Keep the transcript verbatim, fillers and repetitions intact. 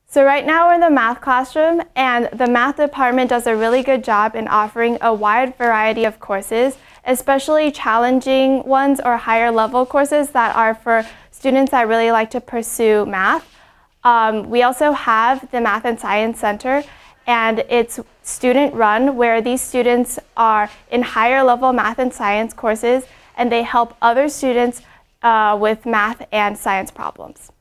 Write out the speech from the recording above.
So right now we're in the math classroom, and the math department does a really good job in offering a wide variety of courses, especially challenging ones or higher level courses that are for students that really like to pursue math. Um, we also have the Math and Science Center, and it's student run, where these students are in higher level math and science courses, and they help other students uh, with math and science problems.